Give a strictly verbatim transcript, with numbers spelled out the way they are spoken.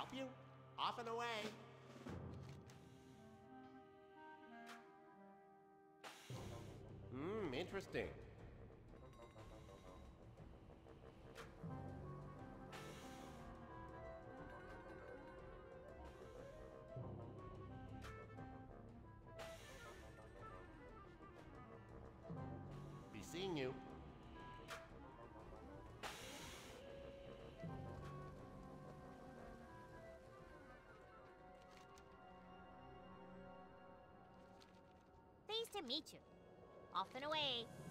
help you? Off and away. Hmm, interesting. Be seeing you. Pleased to meet you. Off and away.